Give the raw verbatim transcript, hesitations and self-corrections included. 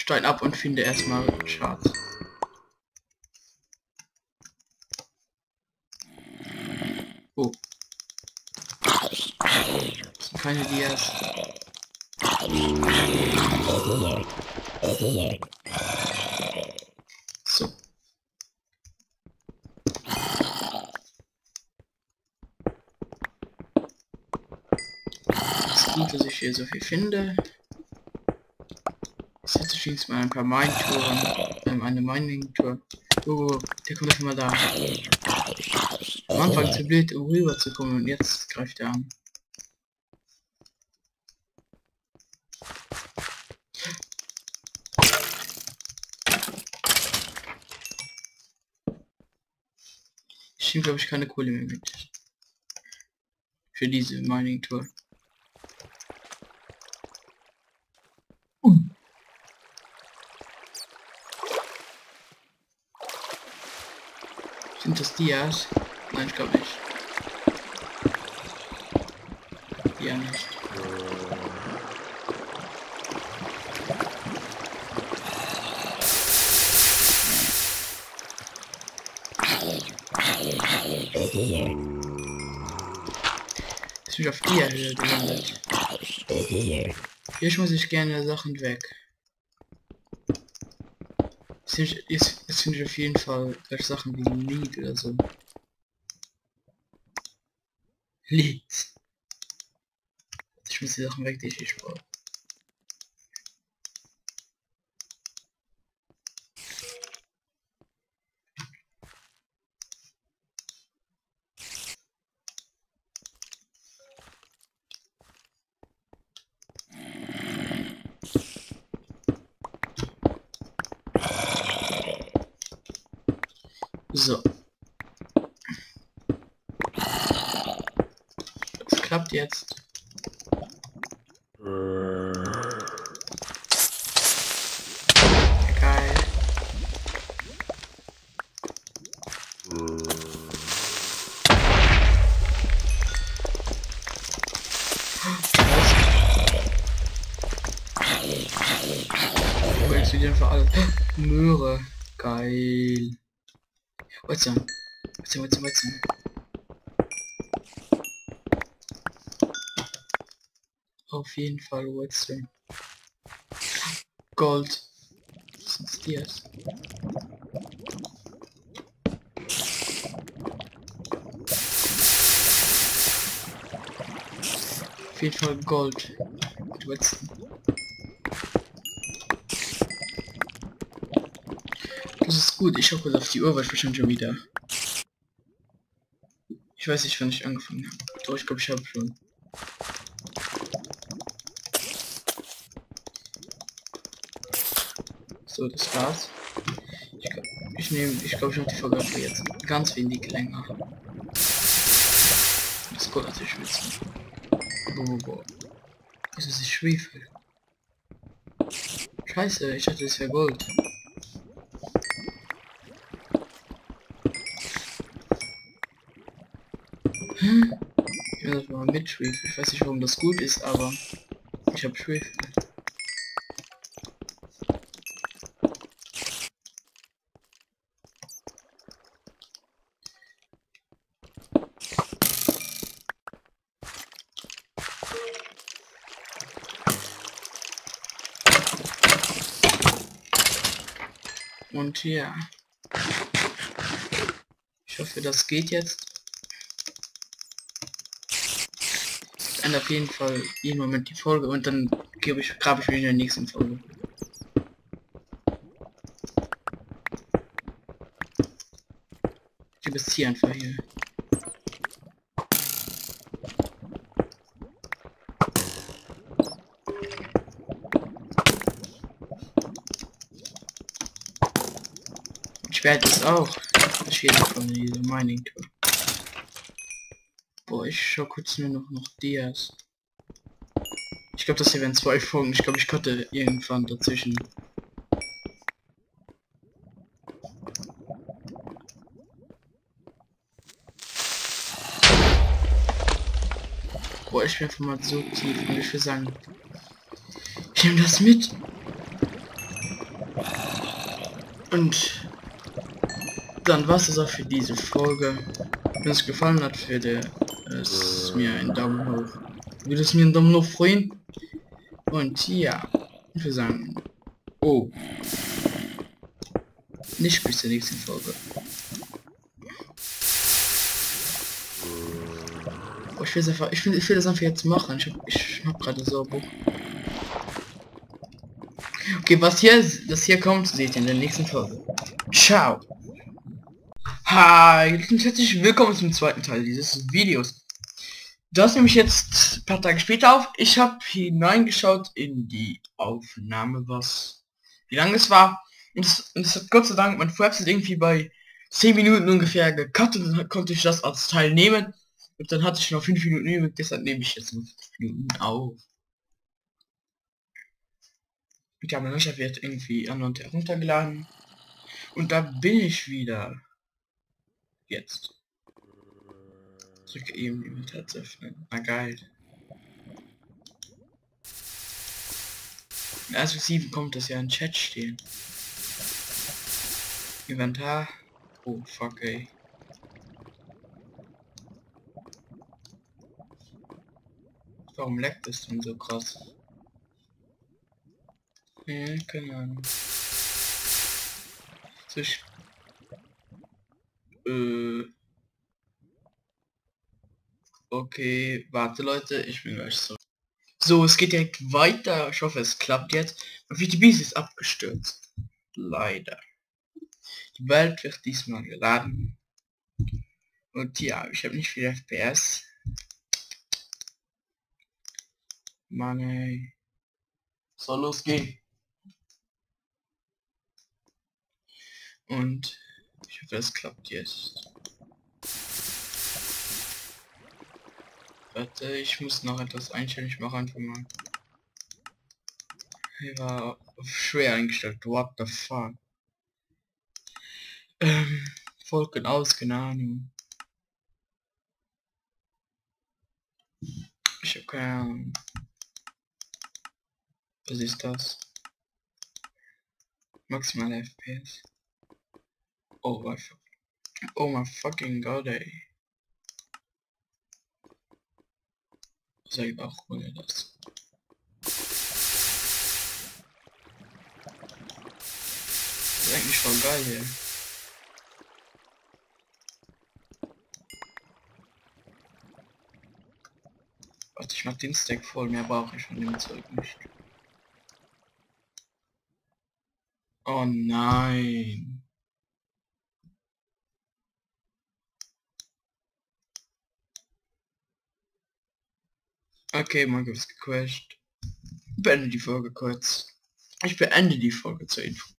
Stein ab und finde erstmal Schatz. Oh. Das sind keine Dias. So. Es ist gut, dass ich hier so viel finde. Jetzt schießt mal ein paar Mine-Touren. Ähm, eine Mining-Tour. Oh, der kommt schon mal da. Am Anfang zu blöd, um rüber zu kommen, und jetzt greift er an. Ich nehme, glaube ich, keine Kohle mehr mit. Für diese Mining-Tour. Uh. Sind das Dias? Nein, ich glaube nicht. Ja, nicht. Ist mich auf Dia gelandet. Hier schmeiße ich gerne Sachen weg. Jetzt, jetzt finde ich auf jeden Fall solche Sachen wie Lied oder so. Lied. Ich muss die Sachen weg, die ich nicht brauche. So. Das klappt jetzt. Geil. Oh, jetzt wieder für alle. Möhre. Geil. What's on? What's on? What's on? What's on? Auf jeden Fall What's on? Gold. Was sind Dias? Auf jeden Fall Gold. What's on? Das ist gut, ich hoffe auf die Uhr, weil ich bestimmt schon wieder. Ich weiß nicht, wann ich angefangen habe. Doch, ich glaube, ich habe schon. So, das war's. Ich glaube, ich nehme, ich glaube, ich habe die Folge für jetzt ganz wenig länger. Das Gold natürlich schwitzen. Boah, boah. Das ist nicht Schwefel. Scheiße, ich dachte, das wäre Gold. Ich will das mal mit Schwefel. Ich weiß nicht, warum das gut ist, aber ich habe Schwefel. Und ja. Ich hoffe, das geht jetzt. Ich ändere auf jeden Fall jeden Moment die Folge und dann gebe ich, grabe ich mich in der nächsten Folge. Ich gebe es hier einfach hier. Ich werde es auch. Das steht von dieser Mining Tour. Boah, ich schau kurz nur noch noch Dias. Ich glaube, das hier wären zwei Folgen. Ich glaube, ich konnte irgendwann dazwischen. Boah, ich bin einfach mal so tief und ich will sagen, ich nehme das mit. Und dann war es auch für diese Folge. Wenn es gefallen hat, würde es mir einen Daumen hoch. Würde es mir einen Daumen hoch freuen. Und ja, ich würde sagen, oh, nicht bis zur nächsten Folge. Oh, ich will es einfach, ich will, ich will das einfach jetzt machen. Ich hab, ich hab gerade so Bock. Okay, was hier, das hier kommt, seht ihr in der nächsten Folge. Ciao. Hi, und herzlich willkommen zum zweiten Teil dieses Videos. Das nehme ich jetzt ein paar Tage später auf. Ich habe hineingeschaut in die Aufnahme, was wie lange es war. Und es, und es hat Gott sei Dank mein Website irgendwie bei zehn Minuten ungefähr gecuttet und dann konnte ich das als Teil nehmen. Und dann hatte ich noch fünf Minuten übrig, deshalb nehme ich jetzt noch fünf Minuten auf. Ja, mein Löcher wird irgendwie an und heruntergeladen. Und da bin ich wieder. Jetzt. Drücke eben die Inventar zu öffnen. Na geil. Erst für sieben kommt das ja in Chat stehen. Inventar. Oh fuck ey. Warum leckt es denn so krass? Ja, keine Ahnung. So, ich, äh, okay, warte Leute, ich bin gleich so. So, es geht direkt weiter. Ich hoffe, es klappt jetzt. Und V T B ist abgestürzt. Leider. Die Welt wird diesmal geladen. Und ja, ich habe nicht viel F P S. Mann ey. Soll losgehen. Und ich hoffe, es klappt jetzt. Warte, ich muss noch etwas einstellen. Ich mache einfach mal. Hier war auf schwer eingestellt. What the fuck? Ähm, Folgen aus, keine Ahnung. Ich habe keine Ahnung. Was ist das? Maximal F P S. Oh my fuck. Oh my fucking god ey. Sag auch ohne das. Das ist eigentlich voll geil hier. Warte, ich mach den Stack voll, mehr brauche ich von dem Zeug nicht. Oh nein. Okay, Minecraft ist gecrashed. Beende die Folge kurz. Ich beende die Folge zur Info.